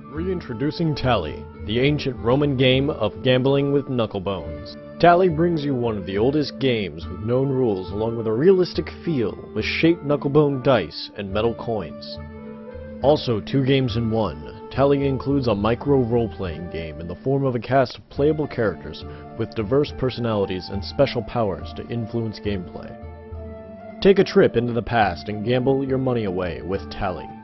Reintroducing Tally, the ancient Roman game of gambling with knucklebones. Tally brings you one of the oldest games with known rules along with a realistic feel with shaped knucklebone dice and metal coins. Also 2 games in 1, Tally includes a micro role-playing game in the form of a cast of playable characters with diverse personalities and special powers to influence gameplay. Take a trip into the past and gamble your money away with Tally.